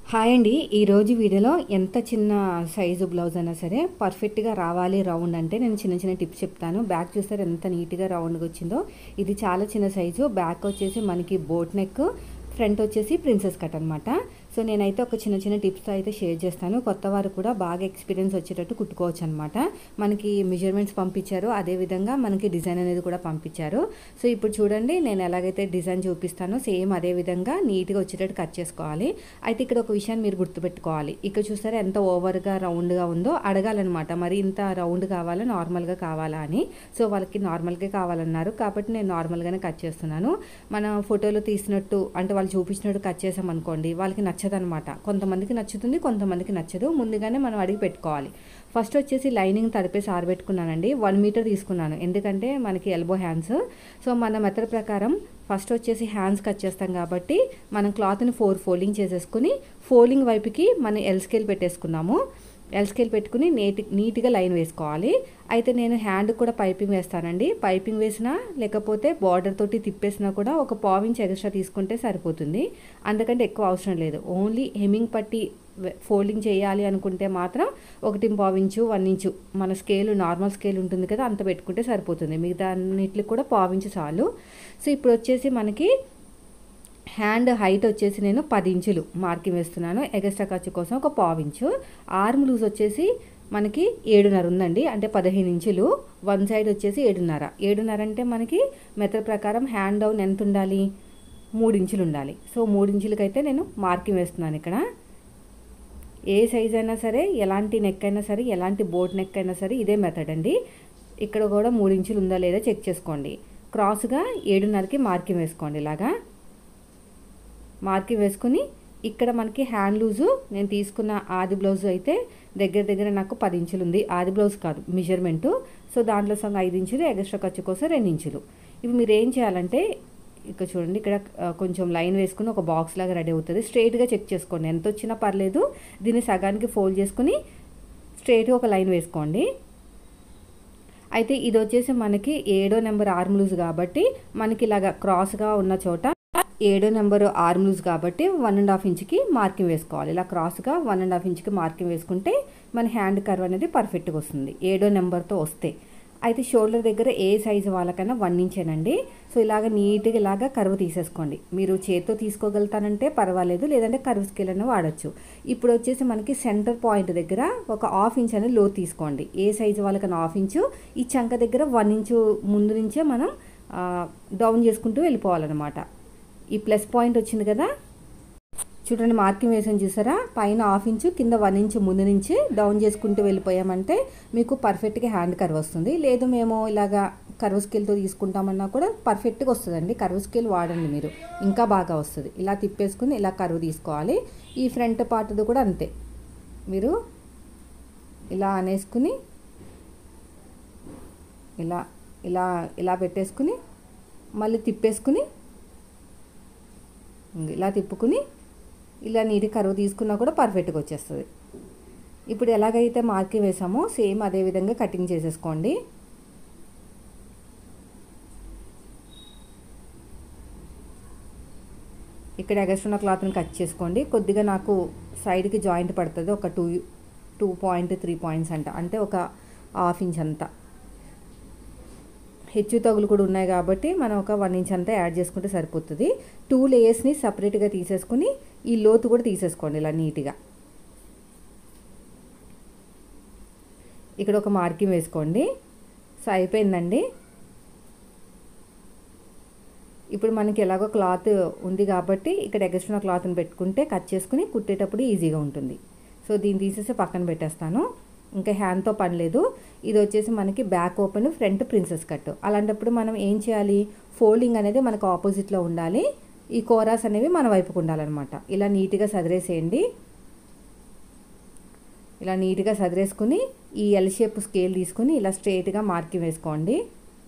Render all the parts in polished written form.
Hi అండి. ఈరోజు వీడియోలో ఎంత చిన్న సైజు బ్లౌజ్ అయినా సరే పర్ఫెక్ట్గా రావాలి రౌండ్ అంటే నేను చిన్న చిన్న టిప్స్ చెప్తాను. బ్యాక్ చూస్తారు ఎంత నీట్గా రౌండ్గా వచ్చిందో. ఇది చాలా చిన్న సైజు. బ్యాక్ వచ్చేసి మనకి బోట్ నెక్, ఫ్రంట్ వచ్చేసి ప్రిన్సెస్ కట్ అనమాట. సో నేనైతే ఒక చిన్న చిన్న టిప్స్ అయితే షేర్ చేస్తాను. కొత్త వారు కూడా బాగా ఎక్స్పీరియన్స్ వచ్చేటట్టు కుట్టుకోవచ్చు అనమాట. మనకి మెజర్మెంట్స్ పంపించారు, అదేవిధంగా మనకి డిజైన్ అనేది కూడా పంపించారు. సో ఇప్పుడు చూడండి నేను ఎలాగైతే డిజైన్ చూపిస్తానో సేమ్ అదే విధంగా నీట్గా వచ్చేటట్టు కట్ చేసుకోవాలి. అయితే ఇక్కడ ఒక విషయాన్ని మీరు గుర్తుపెట్టుకోవాలి. ఇక్కడ చూసారా ఎంత ఓవర్గా రౌండ్గా ఉందో అడగాలన్నమాట. మరి ఇంత రౌండ్ కావాలా నార్మల్గా కావాలా అని. సో వాళ్ళకి నార్మల్గా కావాలన్నారు కాబట్టి నేను నార్మల్గానే కట్ చేస్తున్నాను. మన ఫోటోలో తీసినట్టు అంటే వాళ్ళు చూపించినట్టు కట్ చేసామనుకోండి వాళ్ళకి నచ్చదనమాట. కొంతమందికి నచ్చుతుంది, కొంతమందికి నచ్చదు. ముందుగానే మనం అడిగి పెట్టుకోవాలి. ఫస్ట్ వచ్చేసి లైనింగ్ తడిపేసి ఆరబెట్టుకున్నానండి. 1 మీటర్ తీసుకున్నాను, ఎందుకంటే మనకి ఎల్బో హ్యాండ్స్. సో మన మెథడ్ ప్రకారం ఫస్ట్ వచ్చేసి హ్యాండ్స్ కట్ చేస్తాం కాబట్టి మనం క్లాత్ని 4 ఫోల్డింగ్ చేసేసుకుని ఫోల్డింగ్ వైపుకి మనం ఎల్ స్కేల్ పెట్టేసుకున్నాము. ఎల్ స్కేల్ పెట్టుకుని నీట్గా లైన్ వేసుకోవాలి. అయితే నేను హ్యాండ్ కూడా పైపింగ్ వేస్తానండి. పైపింగ్ వేసినా లేకపోతే బార్డర్ తోటి తిప్పేసినా కూడా ఒక 1/4 ఇంచ్ ఎక్స్ట్రా తీసుకుంటే సరిపోతుంది. అందుకంటే ఎక్కువ అవసరం లేదు. ఓన్లీ హెమ్మింగ్ పట్టి ఫోల్డింగ్ చేయాలి అనుకుంటే మాత్రం 1/4 ఇంచు 1 ఇంచు మన స్కేల్ నార్మల్ స్కేల్ ఉంటుంది కదా, అంత పెట్టుకుంటే సరిపోతుంది. మిగతా అన్నిటికి కూడా 1/4 ఇంచు చాలు. సో ఇప్పుడు వచ్చేసి మనకి హ్యాండ్ హైట్ వచ్చేసి నేను 10 ఇంచులు మార్కింగ్ వేస్తున్నాను. ఎగస్ట్రా ఖర్చు కోసం ఒక 1/4 ఇంచు. ఆర్మ్ లూజ్ వచ్చేసి మనకి 7.5 ఉందండి, అంటే 15 ఇంచులు. వన్ సైడ్ వచ్చేసి 7.5. 7.5 అంటే మనకి మెథడ్ ప్రకారం హ్యాండ్ డౌన్ ఎంత ఉండాలి, 3 ఇంచులు ఉండాలి. సో 3 ఇంచులకైతే నేను మార్కింగ్ వేస్తున్నాను. ఇక్కడ ఏ సైజ్ అయినా సరే, ఎలాంటి నెక్ అయినా సరే, ఎలాంటి బోట్ నెక్ అయినా సరే ఇదే మెథడ్ అండి. ఇక్కడ కూడా 3 ఇంచులు ఉందా లేదా చెక్ చేసుకోండి. క్రాస్గా 7.5కి మార్కింగ్ వేసుకోండి. ఇలాగా మార్కింగ్ వేసుకుని ఇక్కడ మనకి హ్యాండ్ లూజు నేను తీసుకున్న ఆది బ్లౌజ్ అయితే దగ్గర నాకు 10 ఇంచులు ఉంది. ఆది బ్లౌజ్ కాదు మెజర్మెంటు. సో దాంట్లో సగం 5 ఇంచులు, ఎక్స్ట్రా ఖర్చు కోసం 2 ఇంచులు. ఇవి మీరు ఏం చేయాలంటే ఇక్కడ చూడండి, ఇక్కడ కొంచెం లైన్ వేసుకుని ఒక బాక్స్ లాగా రెడీ అవుతుంది. స్ట్రైట్గా చెక్ చేసుకోండి, ఎంత వచ్చినా పర్లేదు. దీన్ని సగానికి ఫోల్డ్ చేసుకుని స్ట్రైట్గా ఒక లైన్ వేసుకోండి. అయితే ఇది వచ్చేసి మనకి 7వ నెంబర్ ఆర్మ్ లూజ్ కాబట్టి మనకి ఇలాగా క్రాస్గా ఉన్న చోట 7వ నెంబర్ ఆర్మ్ లూజ్ కాబట్టి 1.5 ఇంచుకి మార్కింగ్ వేసుకోవాలి. ఇలా క్రాస్గా 1.5 ఇంచుకి మార్కింగ్ వేసుకుంటే మన హ్యాండ్ కర్వ్ అనేది పర్ఫెక్ట్గా వస్తుంది 7వ నెంబర్తో వస్తే. అయితే షోల్డర్ దగ్గర ఏ సైజు వాళ్ళకైనా 1 ఇంచేనండి. సో ఇలాగ నీట్గా ఇలాగ కర్వ్ తీసేసుకోండి. మీరు చేతితో తీసుకోగలుగుతానంటే పర్వాలేదు, లేదంటే కర్వ్ స్కేల్ అయినా వాడచ్చు. ఇప్పుడు వచ్చేసి మనకి సెంటర్ పాయింట్ దగ్గర ఒక 1/2 ఇంచ్ అనేది లో తీసుకోండి. ఏ సైజు వాళ్ళకైనా 1/2 ఇంచు. ఈ చంక దగ్గర 1 ఇంచు ముందు నుంచే మనం డౌన్ చేసుకుంటూ వెళ్ళిపోవాలన్నమాట. ఈ ప్లస్ పాయింట్ వచ్చింది కదా, చూడండి మార్కింగ్ వేసాను చూసారా, పైన 1/2 ఇంచు, కింద 1 ఇంచు ముందు నుంచి డౌన్ చేసుకుంటూ వెళ్ళిపోయామంటే మీకు పర్ఫెక్ట్గా హ్యాండ్ కర్వ్ వస్తుంది. లేదు మేము ఇలాగా కర్వ్ స్కేల్తో తీసుకుంటామన్నా కూడా పర్ఫెక్ట్గా వస్తుందండి. కర్వ్ స్కేల్ వాడండి మీరు, ఇంకా బాగా వస్తుంది. ఇలా తిప్పేసుకుని ఇలా కర్వ్ తీసుకోవాలి. ఈ ఫ్రంట్ పార్ట్ది కూడా అంతే. మీరు ఇలా అనేసుకుని ఇలా ఇలా ఇలా పెట్టేసుకుని మళ్ళీ తిప్పేసుకుని ఇలా తిప్పుకుని ఇలా నీటి కరువు తీసుకున్నా కూడా పర్ఫెక్ట్గా వచ్చేస్తుంది. ఇప్పుడు ఎలాగైతే మార్కింగ్ వేసామో సేమ్ అదే విధంగా కటింగ్ చేసేసుకోండి. ఇక్కడ ఎగస్ట్రా క్లాత్ని కట్ చేసుకోండి. కొద్దిగా నాకు సైడ్కి జాయింట్ పడుతుంది, ఒక 2.3 పాయింట్స్ అంటే ఒక 1/2 ఇంచ్ అంతా. హెచ్చు తగులు కూడా ఉన్నాయి కాబట్టి మనం ఒక 1 ఇంచ్ అంతా యాడ్ చేసుకుంటే సరిపోతుంది. 2 లేయర్స్ని సపరేట్గా తీసేసుకుని ఈ లోతు కూడా తీసేసుకోండి ఇలా నీట్గా. ఇక్కడ ఒక మార్కింగ్ వేసుకోండి. సో అయిపోయిందండి. ఇప్పుడు మనకి ఎలాగో క్లాత్ ఉంది కాబట్టి ఇక్కడ ఎక్స్ట్రా క్లాత్ని పెట్టుకుంటే కట్ చేసుకుని కుట్టేటప్పుడు ఈజీగా ఉంటుంది. సో దీన్ని తీసేసి పక్కన పెట్టేస్తాను. ఇంకా హ్యాండ్తో పని లేదు. ఇది వచ్చేసి మనకి back open, front princess cut. అలాంటప్పుడు మనం ఏం చేయాలి, ఫోల్డింగ్ అనేది మనకు ఆపోజిట్లో ఉండాలి. ఈ కోరాస్ అనేవి మన వైపుకు ఉండాలన్నమాట. ఇలా నీట్గా సదిరేసేయండి. ఇలా నీట్గా సదిరేసుకుని ఈ ఎల్ షేప్ స్కేల్ తీసుకుని ఇలా స్ట్రైట్గా మార్కింగ్ వేసుకోండి.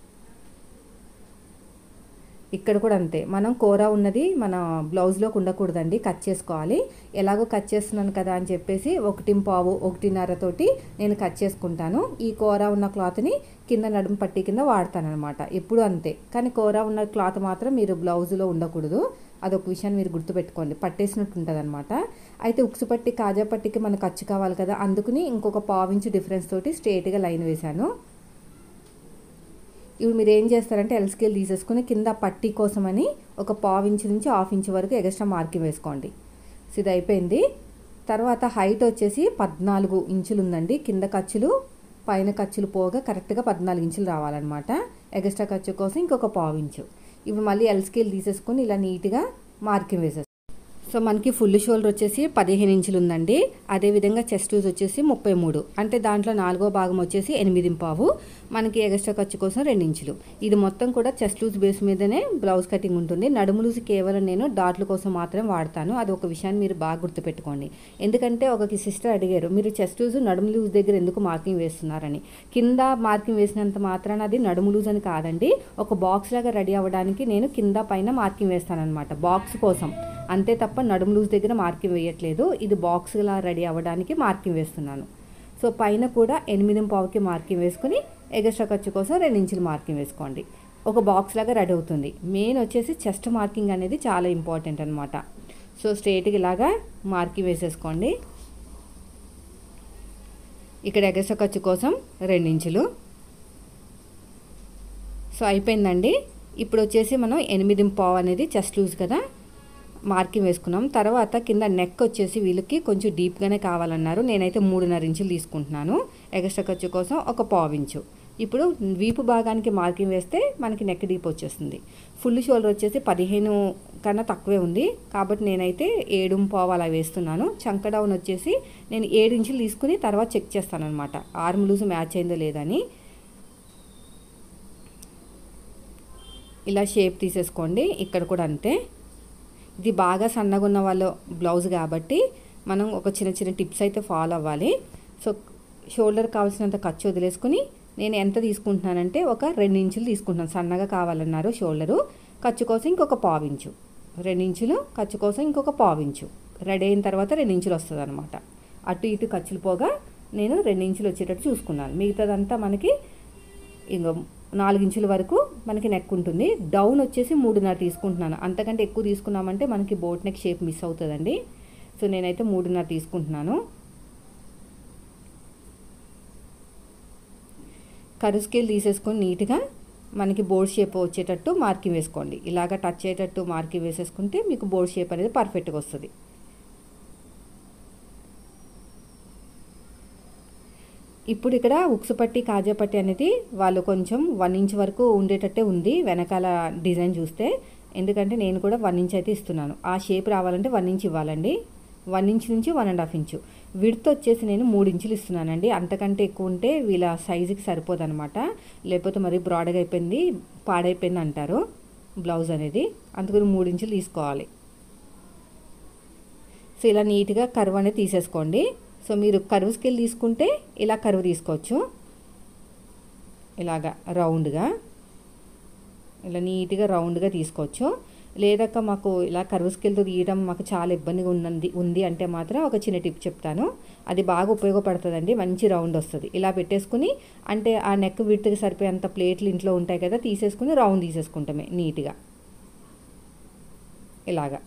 ఇక్కడ కూడా అంతే, మనం కూర ఉన్నది మన బ్లౌజ్లోకి ఉండకూడదండి, కట్ చేసుకోవాలి. ఎలాగో కట్ చేస్తున్నాను కదా అని చెప్పేసి 1.5 1.5 తోటి నేను కట్ చేసుకుంటాను. ఈ కూర ఉన్న క్లాత్ని కింద నడుము పట్టి కింద వాడతాను అనమాట. ఎప్పుడు అంతే. కానీ కూర ఉన్న క్లాత్ మాత్రం మీరు బ్లౌజ్లో ఉండకూడదు. అదొక విషయాన్ని మీరు గుర్తుపెట్టుకోండి, పట్టేసినట్టు ఉంటుంది అనమాట. అయితే ఉక్సు పట్టి కాజా పట్టికి మనకు ఖర్చు కావాలి కదా, అందుకని ఇంకొక పావించు డిఫరెన్స్ తోటి స్ట్రేట్గా లైన్ వేశాను. ఇప్పుడు మీరు ఏం చేస్తారంటే ఎల్ స్కేల్ తీసేసుకుని కింద పట్టీ కోసమని ఒక పావించు నుంచి హాఫ్ ఇంచ్ వరకు ఎక్స్ట్రా మార్కింగ్ వేసుకోండి. సో ఇది అయిపోయింది. తర్వాత హైట్ వచ్చేసి 14 ఇంచులు ఉందండి. కింద ఖర్చులు పైన ఖర్చులు పోగా కరెక్ట్గా 14 ఇంచులు రావాలన్నమాట. ఎక్స్ట్రా ఖర్చు కోసం ఇంకొక పావించు. ఇప్పుడు మళ్ళీ ఎల్ స్కేల్ తీసేసుకొని ఇలా నీట్గా మార్కింగ్ వేసేస్తాం. సో మనకి ఫుల్ షోల్డర్ వచ్చేసి 15 ఇంచులు ఉందండి. అదేవిధంగా చెస్ట్ లూజ్ వచ్చేసి 33, అంటే దాంట్లో 4వ భాగం వచ్చేసి 8.5, మనకి ఎక్స్ట్రా ఖర్చు కోసం 2 ఇంచులు. ఇది మొత్తం కూడా చెస్ట్ లూజ్ బేస్ మీదనే బ్లౌజ్ కటింగ్ ఉంటుంది. నడుము లూజ్ కేవలం నేను డాట్ల కోసం మాత్రమే వాడతాను. అది ఒక విషయాన్ని మీరు బాగా గుర్తుపెట్టుకోండి. ఎందుకంటే ఒక సిస్టర్ అడిగారు, మీరు చెస్ట్ లూజ్ నడుము లూజ్ దగ్గర ఎందుకు మార్కింగ్ వేస్తున్నారని. కింద మార్కింగ్ వేసినంత మాత్రాన అది నడుము లూజ్ అని కాదండి. ఒక బాక్స్ లాగా రెడీ అవ్వడానికి నేను కింద పైన మార్కింగ్ వేస్తాను అనమాట, బాక్స్ కోసం అంతే తప్ప నడుము లూజ్ దగ్గర మార్కింగ్ వేయట్లేదు. ఇది బాక్స్లా రెడీ అవ్వడానికి మార్కింగ్ వేస్తున్నాను. సో పైన కూడా 8.5కి మార్కింగ్ వేసుకుని ఎక్స్ట్రా ఖర్చు కోసం 2 ఇంచులు మార్కింగ్ వేసుకోండి. ఒక బాక్స్ లాగా రెడీ అవుతుంది. మెయిన్ వచ్చేసి చెస్ట్ మార్కింగ్ అనేది చాలా ఇంపార్టెంట్ అనమాట. సో స్ట్రైట్గా ఇలాగా మార్కింగ్ వేసేసుకోండి. ఇక్కడ ఎక్స్ట్రా ఖర్చు కోసం 2 ఇంచులు. సో అయిపోయిందండి. ఇప్పుడు వచ్చేసి మనం 8.5 అనేది చెస్ట్ లూజ్ కదా మార్కింగ్ వేసుకున్నాం. తర్వాత కింద నెక్ వచ్చేసి వీళ్ళకి కొంచెం డీప్గానే కావాలన్నారు. నేనైతే 3.5 ఇంచులు తీసుకుంటున్నాను. ఎక్స్ట్రా ఖర్చు కోసం ఒక పావించు. ఇప్పుడు వీపు భాగానికి మార్కింగ్ వేస్తే మనకి నెక్ డీప్ వచ్చేస్తుంది. ఫుల్ షోల్డర్ వచ్చేసి 15 కన్నా తక్కువే ఉంది కాబట్టి నేనైతే 7.5 అలా వేస్తున్నాను. చంక డౌన్ వచ్చేసి నేను 7 ఇంచులు తీసుకుని తర్వాత చెక్ చేస్తాను అనమాట, ఆర్మ్ లూజ్ మ్యాచ్ అయిందో లేదని. ఇలా షేప్ తీసేసుకోండి. ఇక్కడ కూడా అంతే. ఇది బాగా సన్నగా ఉన్న వాళ్ళ బ్లౌజ్ కాబట్టి మనం ఒక చిన్న చిన్న టిప్స్ అయితే ఫాలో అవ్వాలి. సో షోల్డర్ కావాల్సినంత ఖర్చు వదిలేసుకుని నేను ఎంత తీసుకుంటున్నానంటే ఒక 2 ఇంచులు తీసుకుంటున్నాను. సన్నగా కావాలన్నారు షోల్డరు, ఖర్చు కోసం ఇంకొక పావించు. 2 ఇంచులు ఖర్చు కోసం ఇంకొక పావించు. రెడీ అయిన తర్వాత 2 ఇంచులు వస్తుంది అనమాట. అటు ఇటు ఖర్చులు పోగా నేను 2 ఇంచులు వచ్చేటట్టు చూసుకున్నాను. మిగతాదంతా మనకి ఇంకో 4 ఇంచుల వరకు మనకి నెక్ ఉంటుంది. డౌన్ వచ్చేసి 3.5 తీసుకుంటున్నాను. అంతకంటే ఎక్కువ తీసుకున్నామంటే మనకి బోట్ నెక్ షేప్ మిస్ అవుతుందండి. సో నేనైతే 3.5 తీసుకుంటున్నాను. కర్వ్ స్కేల్ తీసేసుకొని నీట్గా మనకి బోర్డ్ షేప్ వచ్చేటట్టు మార్కింగ్ వేసుకోండి. ఇలాగ టచ్ అయ్యేటట్టు మార్కింగ్ వేసేసుకుంటే మీకు బోర్డ్ షేప్ అనేది పర్ఫెక్ట్గా వస్తుంది. ఇప్పుడు ఇక్కడ ఉక్సు పట్టి కాజా పట్టి అనేది వాళ్ళు కొంచెం 1 ఇంచ్ వరకు ఉండేటట్టే ఉంది వెనకాల డిజైన్ చూస్తే. ఎందుకంటే నేను కూడా 1 ఇంచ్ అయితే ఇస్తున్నాను. ఆ షేప్ రావాలంటే 1 ఇంచ్ ఇవ్వాలండి. 1 ఇంచ్ నుంచి 1.5 ఇంచు. విడ్త్ వచ్చేసి నేను 3 ఇంచులు ఇస్తున్నానండి. అంతకంటే ఎక్కువ ఉంటే వీళ్ళ సైజుకి సరిపోదనమాట. లేకపోతే మరి బ్రాడ్గా అయిపోయింది పాడైపోయింది అంటారు బ్లౌజ్ అనేది. అందుకని 3 ఇంచులు తీసుకోవాలి. సో ఇలా నీట్గా కర్వ్ అనేది తీసేసుకోండి. సో మీరు కర్వ్ స్కేల్ తీసుకుంటే ఇలా కర్వ్ తీసుకోవచ్చు. ఇలాగా రౌండ్గా ఇలా నీట్గా రౌండ్గా తీసుకోవచ్చు. లేదక్క మాకు ఇలా కర్వ్ స్కేల్తో తీయడం మాకు చాలా ఇబ్బందిగా ఉంది అంటే మాత్రం ఒక చిన్న టిప్ చెప్తాను. అది బాగా ఉపయోగపడుతుందండి. మంచి రౌండ్ వస్తుంది. ఇలా పెట్టేసుకుని అంటే ఆ నెక్ విడ్త్కి సరిపోయేంత ప్లేట్లు ఇంట్లో ఉంటాయి కదా, తీసేసుకుని రౌండ్ తీసేసుకుంటామే నీట్గా ఇలాగా.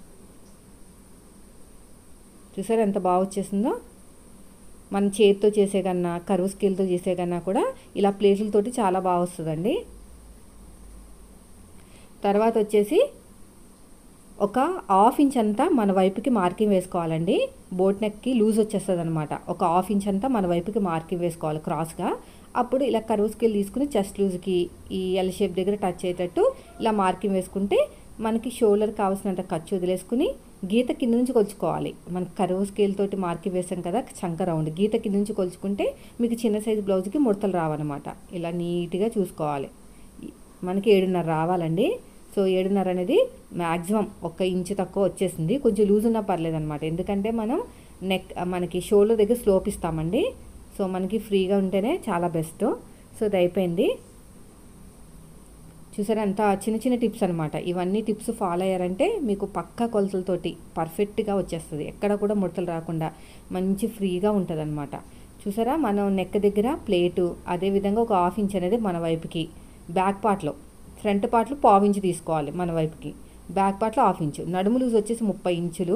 చూసారా ఎంత బాగా వచ్చేసిందో. మన చేతితో చేసే కన్నా కర్వ్ స్కేల్తో చేసే కన్నా కూడా ఇలా ప్లేట్లతోటి చాలా బాగా వస్తుందండి. తర్వాత వచ్చేసి ఒక 1/2 ఇంచ్ అంతా మన వైపుకి మార్కింగ్ వేసుకోవాలండి. బోట్ నెక్కి లూజ్ వచ్చేస్తుంది అనమాట. ఒక 1/2 ఇంచ్ అంతా మన వైపుకి మార్కింగ్ వేసుకోవాలి క్రాస్గా. అప్పుడు ఇలా కర్వ్ స్కేల్ తీసుకుని చెస్ట్ లూజ్కి ఈ ఎల్ షేప్ దగ్గర టచ్ అయ్యేటట్టు ఇలా మార్కింగ్ వేసుకుంటే మనకి షోల్డర్ కావాల్సినంత ఖర్చు వదిలేసుకుని గీత కింద నుంచి కొలుచుకోవాలి. మనకి కర్వ్ స్కేల్ తోటి మార్కింగ్ వేసాం కదా చంక రౌండ్, గీత కింద నుంచి కొలుచుకుంటే మీకు చిన్న సైజు బ్లౌజ్కి ముడతలు రావన్నమాట. ఇలా నీట్గా చూసుకోవాలి. మనకి 7.5 రావాలండి. సో 7.5 అనేది మ్యాక్సిమం 1 ఇంచు తక్కువ వచ్చేసింది. కొంచెం లూజ్ ఉన్నా పర్లేదు అనమాట. ఎందుకంటే మనం నెక్ మనకి షోల్డర్ దగ్గర స్లోప్ ఇస్తామండి. సో మనకి ఫ్రీగా ఉంటేనే చాలా బెస్ట్. సో ఇది అయిపోయింది. చూసారా అంత చిన్న చిన్న టిప్స్ అనమాట. ఇవన్నీ టిప్స్ ఫాలో అయ్యారంటే మీకు పక్కా కొలతలతోటి పర్ఫెక్ట్గా వచ్చేస్తుంది. ఎక్కడ కూడా ముడతలు రాకుండా మంచి ఫ్రీగా ఉంటుంది అనమాట. చూసారా మనం నెక్ దగ్గర ప్లేటు, అదేవిధంగా ఒక 1/2 ఇంచ్ అనేది మన వైపుకి, బ్యాక్ పార్ట్లో ఫ్రంట్ పార్ట్లో 1/4 ఇంచ్ తీసుకోవాలి మన వైపుకి. బ్యాక్ పార్ట్లో 1/2 ఇంచు, నడుము లూజ్ వచ్చేసి 30 ఇంచులు,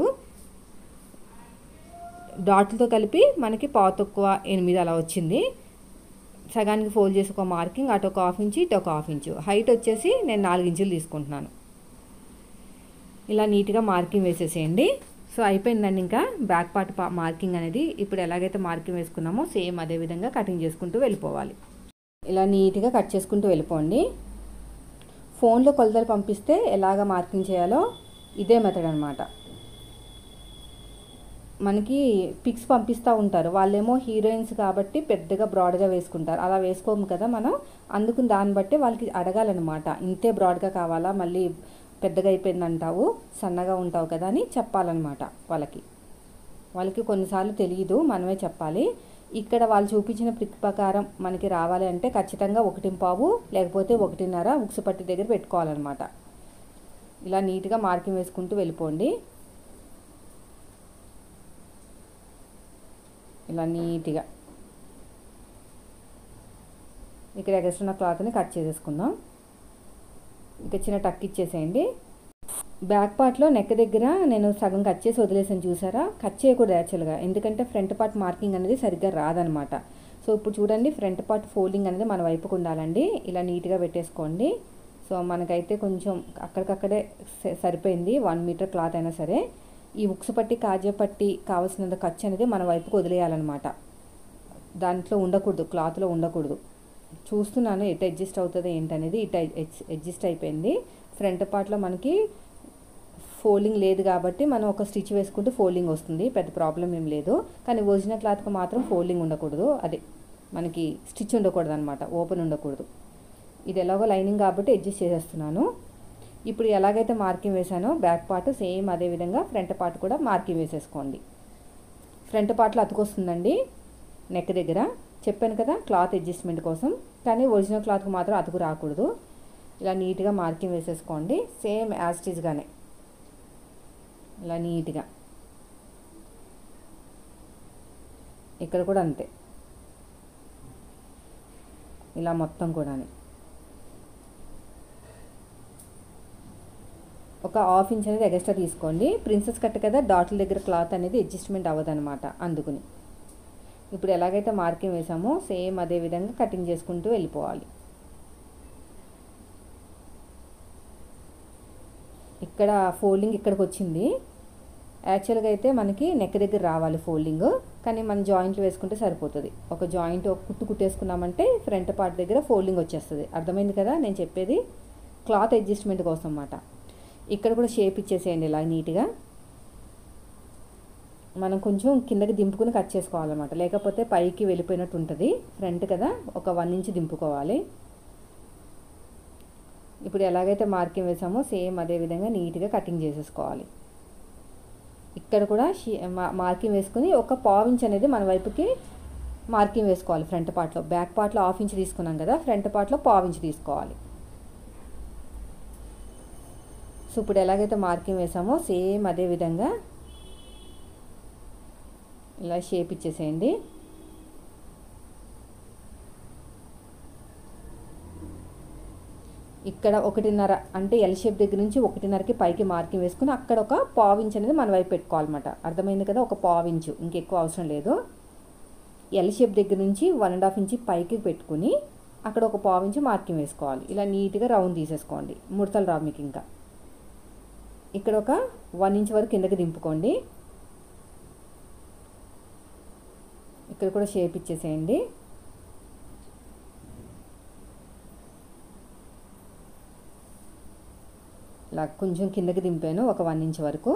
డాట్లతో కలిపి మనకి పావు తక్కువ 8 అలా వచ్చింది. సగానికి ఫోల్డ్ చేసి ఒక మార్కింగ్, అటు ఒక 1/2 ఇంచు, ఇటు ఒక 1/2 ఇంచు. హైట్ వచ్చేసి నేను 4 ఇంచులు తీసుకుంటున్నాను. ఇలా నీట్గా మార్కింగ్ వేసేసేయండి. సో అయిపోయిందండి ఇంకా బ్యాక్ పార్ట్ మార్కింగ్ అనేది. ఇప్పుడు ఎలాగైతే మార్కింగ్ వేసుకున్నామో సేమ్ అదే విధంగా కటింగ్ చేసుకుంటూ వెళ్ళిపోవాలి. ఇలా నీట్గా కట్ చేసుకుంటూ వెళ్ళిపోండి. ఫోన్లో కొలతలు పంపిస్తే ఎలాగ మార్కింగ్ చేయాలో ఇదే మెథడ్ అనమాట. మనకి పిక్స్ పంపిస్తూ ఉంటారు, వాళ్ళేమో హీరోయిన్స్ కాబట్టి పెద్దగా బ్రాడ్గా వేసుకుంటారు, అలా వేసుకోము కదా మనం. అందుకు దాన్ని బట్టి వాళ్ళకి అడగాలన్నమాట, ఇంతే బ్రాడ్గా కావాలా, మళ్ళీ పెద్దగా అయిపోయిందంటావు, సన్నగా ఉంటావు కదా అని చెప్పాలన్నమాట వాళ్ళకి కొన్నిసార్లు తెలియదు, మనమే చెప్పాలి. ఇక్కడ వాళ్ళు చూపించిన పిక్ ప్రకారం మనకి రావాలి అంటే ఖచ్చితంగా 1.5 లేకపోతే 1.5 ఉక్సు పట్టి దగ్గర పెట్టుకోవాలన్నమాట. ఇలా నీట్గా మార్కింగ్ వేసుకుంటూ వెళ్ళిపోండి. ఇలా నీట్గా ఇక్కడ ఎగస్ట్రా క్లాత్ని కట్ చేసేసుకుందాం. ఇంకా చిన్న టక్ ఇచ్చేసేయండి. బ్యాక్ పార్ట్లో నెక్ దగ్గర నేను సగం కట్ చేసి వదిలేసాను, చూసారా? కట్ చేయకూడదు యాక్చువల్గా, ఎందుకంటే ఫ్రంట్ పార్ట్ మార్కింగ్ అనేది సరిగ్గా రాదనమాట. సో ఇప్పుడు చూడండి, ఫ్రంట్ పార్ట్ ఫోల్డింగ్ అనేది మన వైపుకు ఉండాలండి. ఇలా నీట్గా పెట్టేసుకోండి. సో మనకైతే కొంచెం అక్కడికక్కడే సరిపోయింది, 1 మీటర్ క్లాత్ అయినా సరే. ఈ ఉక్సు పట్టి కాజా పట్టి కావాల్సినంత ఖర్చు అనేది మన వైపుకు వదిలేయాలన్నమాట. దాంట్లో ఉండకూడదు, క్లాత్లో ఉండకూడదు. చూస్తున్నాను ఎటు అడ్జస్ట్ అవుతుంది ఏంటనేది. ఇటు అడ్జస్ట్ అయిపోయింది. ఫ్రంట్ పార్ట్లో మనకి ఫోల్డింగ్ లేదు కాబట్టి మనం ఒక స్టిచ్ వేసుకుంటూ ఫోల్డింగ్ వస్తుంది, పెద్ద ప్రాబ్లం ఏం లేదు. కానీ ఒరిజినల్ క్లాత్కి మాత్రం ఫోల్డింగ్ ఉండకూడదు, అదే మనకి స్టిచ్ ఉండకూడదు అనమాట, ఓపెన్ ఉండకూడదు. ఇది ఎలాగో లైనింగ్ కాబట్టి అడ్జస్ట్ చేసేస్తున్నాను. ఇప్పుడు ఎలాగైతే మార్కింగ్ వేసానో బ్యాక్ పార్ట్ సేమ్ అదే విధంగా ఫ్రంట్ పార్ట్ కూడా మార్కింగ్ వేసేసుకోండి. ఫ్రంట్ పార్ట్లో అతుకొస్తుందండి నెక్ దగ్గర, చెప్పాను కదా క్లాత్ అడ్జస్ట్మెంట్ కోసం, కానీ ఒరిజినల్ క్లాత్కి మాత్రం అతుకు రాకూడదు. ఇలా నీట్గా మార్కింగ్ వేసేసుకోండి, సేమ్ యాజ్ ఇట్ ఈజ్గానే. ఇలా నీట్గా ఇక్కడ కూడా అంతే, ఇలా మొత్తం కూడా ఒక 1/2 ఇంచ్ అనేది ఎక్స్ట్రా తీసుకోండి. ప్రిన్సెస్ కట్ కదా, డాట్ల దగ్గర క్లాత్ అనేది అడ్జస్ట్మెంట్ అవ్వదన్నమాట, అందుకుని. ఇప్పుడు ఎలాగైతే మార్కింగ్ వేసామో సేమ్ అదే విధంగా కటింగ్ చేసుకుంటూ వెళ్ళిపోవాలి. ఇక్కడ ఫోల్డింగ్ ఇక్కడికి వచ్చింది. యాక్చువల్గా అయితే మనకి నెక్ దగ్గర రావాలి ఫోల్డింగ్, కానీ మనం జాయింట్లు వేసుకుంటే సరిపోతుంది. ఒక జాయింట్ ఒక కుట్టు కుట్టేసుకున్నామంటే ఫ్రంట్ పార్ట్ దగ్గర ఫోల్డింగ్ వచ్చేస్తుంది. అర్థమైంది కదా నేను చెప్పేది? క్లాత్ అడ్జస్ట్మెంట్ కోసం అన్నమాట. ఇక్కడ కూడా షేప్ ఇచ్చేసేయండి ఇలా నీట్గా. మనం కొంచెం కిందకి దింపుకుని కట్ చేసుకోవాలన్నమాట, లేకపోతే పైకి వెళ్ళిపోయినట్టు ఉంటుంది. ఫ్రంట్ కదా, ఒక 1 ఇంచ్ దింపుకోవాలి. ఇప్పుడు ఎలాగైతే మార్కింగ్ వేసామో సేమ్ అదే విధంగా నీట్గా కటింగ్ చేసేసుకోవాలి. ఇక్కడ కూడా మార్కింగ్ వేసుకుని ఒక 1/4 ఇంచ్ అనేది మన వైపుకి మార్కింగ్ వేసుకోవాలి ఫ్రంట్ పార్ట్లో. బ్యాక్ పార్ట్లో 1/2 ఇంచ్ తీసుకున్నాం కదా, ఫ్రంట్ పార్ట్లో 1/4 ఇంచ్ తీసుకోవాలి. సో ఇప్పుడు ఎలాగైతే మార్కింగ్ వేసామో సేమ్ అదే విధంగా ఇలా షేప్ ఇచ్చేసేయండి. ఇక్కడ 1.5 అంటే ఎల్ షేప్ దగ్గర నుంచి 1.5కి పైకి మార్కింగ్ వేసుకుని అక్కడ ఒక 1/4 ఇంచ్ అనేది మన వైపు పెట్టుకోవాలన్నమాట. అర్థమైంది కదా? ఒక 1/4 ఇంచు, ఇంకెక్కువ అవసరం లేదు. ఎల్ షేప్ దగ్గర నుంచి 1.5 ఇంచ్ పైకి పెట్టుకుని అక్కడ ఒక 1/4 ఇంచ్ మార్కింగ్ వేసుకోవాలి. ఇలా నీట్గా రౌండ్ తీసేసుకోండి, ముడతలు రావు మీకు. ఇంకా ఇక్కడ ఒక 1 ఇంచ్ వరకు కిందకి దింపుకోండి. ఇక్కడ కూడా షేప్ ఇచ్చేసేయండి. ఇలా కొంచెం కిందకి దింపాను, ఒక 1 ఇంచ్ వరకు.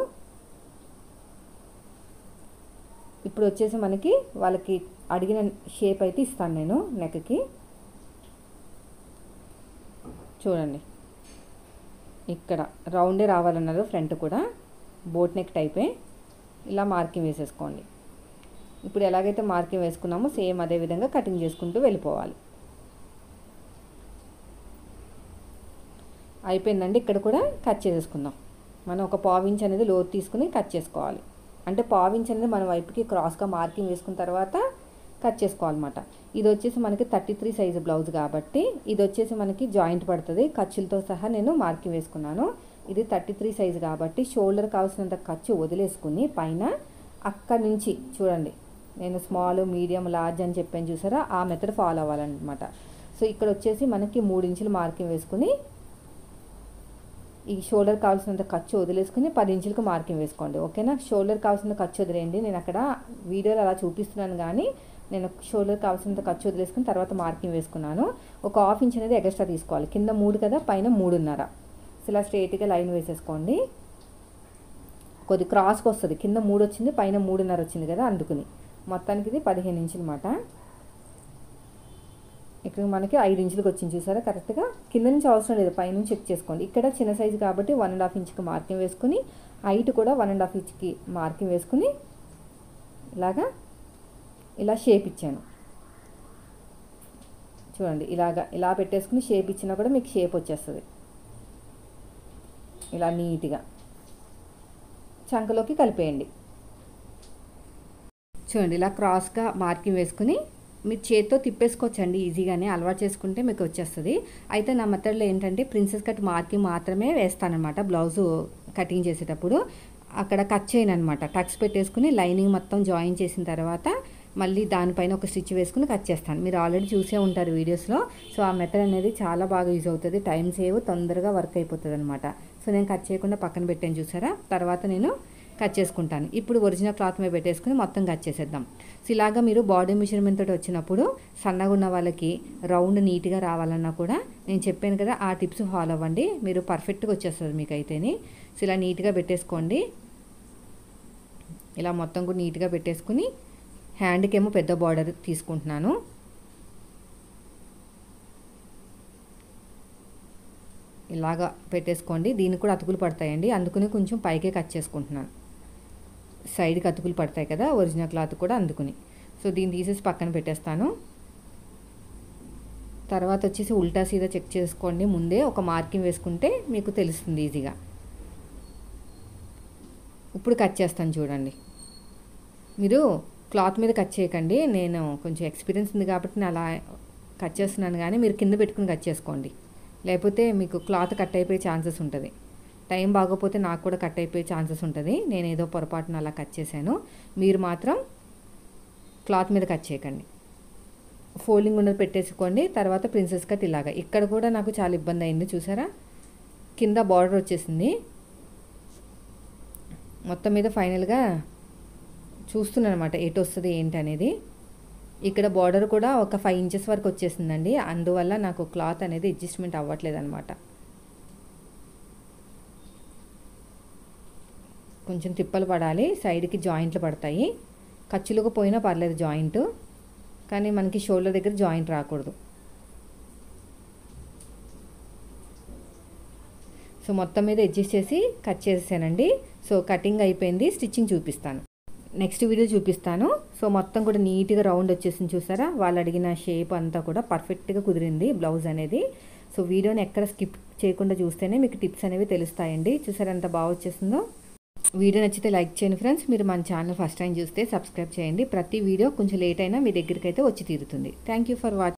ఇప్పుడు వచ్చేసి మనకి వాళ్ళకి అడిగిన షేప్ అయితే ఇస్తాను నేను నెక్కి. చూడండి, ఇక్కడ రౌండే రావాలన్నారు, ఫ్రంట్ కూడా బోట్ నెక్ టైపే. ఇలా మార్కింగ్ వేసేసుకోండి. ఇప్పుడు ఎలాగైతే మార్కింగ్ వేసుకున్నామో సేమ్ అదే విధంగా కటింగ్ చేసుకుంటూ వెళ్ళిపోవాలి. అయిపోయిందండి. ఇక్కడ కూడా కట్ చేసేసుకుందాం. మనం ఒక 1/4 ఇంచ్ అనేది లోతు తీసుకుని కట్ చేసుకోవాలి. అంటే 1/4 ఇంచ్ అనేది మన వైపుకి క్రాస్గా మార్కింగ్ వేసుకున్న తర్వాత కట్ చేసుకోవాలన్నమాట. ఇది వచ్చేసి మనకి 33 సైజు బ్లౌజ్ కాబట్టి ఇది వచ్చేసి మనకి జాయింట్ పడుతుంది, ఖర్చులతో సహా నేను మార్కింగ్ వేసుకున్నాను. ఇది 33 సైజు కాబట్టి షోల్డర్ కావాల్సినంత ఖర్చు వదిలేసుకుని పైన అక్కడి నుంచి చూడండి, నేను స్మాల్, మీడియం, లార్జ్ అని చెప్పాను చూసారా, ఆ మెథడ్ ఫాలో అవ్వాలన్నమాట. సో ఇక్కడ వచ్చేసి మనకి 3 ఇంచులు మార్కింగ్ వేసుకుని ఈ షోల్డర్ కావాల్సినంత ఖర్చు వదిలేసుకుని 10 ఇంచులకు మార్కింగ్ వేసుకోండి. ఓకేనా? షోల్డర్ కావాల్సినంత ఖర్చు వదిలేయండి. నేను అక్కడ వీడియోలో అలా చూపిస్తున్నాను కానీ నేను షోల్డర్ కావాల్సినంత ఖర్చు వదిలేసుకుని తర్వాత మార్కింగ్ వేసుకున్నాను. ఒక 1/2 ఇంచ్ అనేది ఎక్స్ట్రా తీసుకోవాలి. కింద 3 కదా, పైన 3.5. ఇలా స్ట్రైట్గా లైన్ వేసేసుకోండి. కొద్ది క్రాస్కి వస్తుంది. కింద 3 వచ్చింది, పైన 3.5 వచ్చింది కదా, అందుకుని మొత్తానికి ఇది 15 ఇంచులు అన్నమాట. ఇక్కడ మనకి 5 ఇంచులకు వచ్చింది చూసారా కరెక్ట్గా. కింద నుంచి అవసరం లేదు, పైనుంచి చెక్ చేసుకోండి. ఇక్కడ చిన్న సైజు కాబట్టి 1.5 ఇంచుకి మార్కింగ్ వేసుకుని, హైట్ కూడా 1.5 ఇంచుకి మార్కింగ్ వేసుకుని ఇలా షేప్ ఇచ్చాను చూడండి. ఇలా పెట్టేసుకుని షేప్ ఇచ్చినా కూడా మీకు షేప్ వచ్చేస్తుంది. ఇలా నీట్గా చంకలోకి కలిపేయండి. చూడండి, ఇలా క్రాస్గా మార్కింగ్ వేసుకుని మీరు చేతితో తిప్పేసుకోవచ్చండి, ఈజీగానే అలవాటు చేసుకుంటే మీకు వచ్చేస్తుంది. అయితే నా మెథడ్లో ఏంటంటే ప్రిన్సెస్ కట్ మార్కింగ్ మాత్రమే వేస్తానన్నమాట. బ్లౌజు కటింగ్ చేసేటప్పుడు అక్కడ కట్ చేయను అనమాట. టక్స్ పెట్టేసుకుని లైనింగ్ మొత్తం జాయిన్ చేసిన తర్వాత మళ్ళీ దానిపైన ఒక స్టిచ్ వేసుకుని కట్ చేస్తాను. మీరు ఆల్రెడీ చూసే ఉంటారు వీడియోస్లో. సో ఆ మెథడ్ అనేది చాలా బాగా యూజ్ అవుతుంది. టైం సేవ్, తొందరగా వర్క్ అయిపోతుంది అనమాట. సో నేను కట్ చేయకుండా పక్కన పెట్టాను చూసారా. తర్వాత నేను కట్ చేసుకుంటాను. ఇప్పుడు ఒరిజినల్ క్లాత్ మీద పెట్టేసుకుని మొత్తం కట్ చేసేద్దాం. సో ఇలాగా మీరు బాడీ మెజర్మెంట్ తోటి వచ్చినప్పుడు సన్నగా ఉన్న వాళ్ళకి రౌండ్ నీట్గా రావాలన్నా కూడా నేను చెప్పాను కదా, ఆ టిప్స్ ఫాలో అవ్వండి, మీరు పర్ఫెక్ట్గా వచ్చేస్తుంది మీకు అయితేనే. సో ఇలా నీట్గా పెట్టేసుకోండి. ఇలా మొత్తం కూడా నీట్గా పెట్టేసుకుని హ్యాండ్కి ఏమో పెద్ద బార్డర్ తీసుకుంటున్నాను. ఇలాగా పెట్టేసుకోండి. దీనికి కూడా అతుకులు పడతాయండి, అందుకని కొంచెం పైకే కట్ చేసుకుంటున్నాను. సైడ్కి అతుకులు పడతాయి కదా ఒరిజినల్ క్లాత్ కూడా, అందుకుని. సో దీన్ని తీసేసి పక్కన పెట్టేస్తాను. తర్వాత వచ్చేసి ఉల్టా సీదా చెక్ చేసుకోండి. ముందే ఒక మార్కింగ్ వేసుకుంటే మీకు తెలుస్తుంది ఈజీగా. ఇప్పుడు కట్ చేస్తాను చూడండి. మీరు క్లాత్ మీద కట్ చేయకండి, నేను కొంచెం ఎక్స్పీరియన్స్ ఉంది కాబట్టి నేను అలా కట్ చేస్తున్నాను, కానీ మీరు కింద పెట్టుకుని కట్ చేసుకోండి. లేకపోతే మీకు క్లాత్ కట్ అయిపోయే ఛాన్సెస్ ఉంటుంది. టైం బాగోపోతే నాకు కూడా కట్ అయిపోయే ఛాన్సెస్ ఉంటుంది. నేను ఏదో పొరపాటున అలా కట్ చేశాను. మీరు మాత్రం క్లాత్ మీద కట్ చేయకండి, ఫోల్డింగ్ ఉన్నది పెట్టేసుకోండి. తర్వాత ప్రిన్సెస్ కట్ ఇలాగా. ఇక్కడ కూడా నాకు చాలా ఇబ్బంది అయింది చూసారా, కింద బార్డర్ వచ్చేసింది. మొత్తం మీద ఫైనల్గా చూస్తున్నాను అనమాట ఎటు వస్తుంది ఏంటి అనేది. ఇక్కడ బార్డర్ కూడా ఒక 5 ఇంచెస్ వరకు వచ్చేసిందండి, అందువల్ల నాకు క్లాత్ అనేది అడ్జస్ట్మెంట్ అవ్వట్లేదు అనమాట. కొంచెం తిప్పలు పడాలి, సైడ్కి జాయింట్లు పడతాయి. ఖర్చులకు పోయినా పర్లేదు జాయింట్, కానీ మనకి షోల్డర్ దగ్గర జాయింట్ రాకూడదు. సో మొత్తం మీద అడ్జస్ట్ చేసి కట్ చేసేసానండి. సో కటింగ్ అయిపోయింది, స్టిచ్చింగ్ చూపిస్తాను, నెక్స్ట్ వీడియో చూపిస్తాను. సో మొత్తం కూడా నీట్గా రౌండ్ వచ్చేసింది చూసారా. వాళ్ళు అడిగిన షేప్ అంతా కూడా పర్ఫెక్ట్గా కుదిరింది బ్లౌజ్ అనేది. సో వీడియోని ఎక్కడ స్కిప్ చేయకుండా చూస్తేనే మీకు టిప్స్ అనేవి తెలుస్తాయండి. చూసారా ఎంత బాగా వచ్చేసిందో. వీడియో నచ్చితే లైక్ చేయండి ఫ్రెండ్స్. మీరు మన ఛానల్ ఫస్ట్ టైం చూస్తే సబ్స్క్రైబ్ చేయండి. ప్రతి వీడియో కొంచెం లేట్ అయినా మీ దగ్గరికి అయితే వచ్చి తీరుతుంది. Thank you for watching.